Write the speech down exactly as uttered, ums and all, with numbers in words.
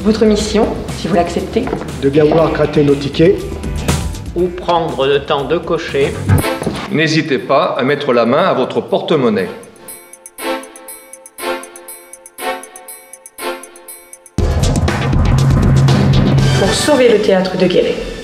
Votre mission, si vous l'acceptez, de bien vouloir gratter nos tickets ou prendre le temps de cocher. N'hésitez pas à mettre la main à votre porte-monnaie. pour sauver le théâtre de Guéret.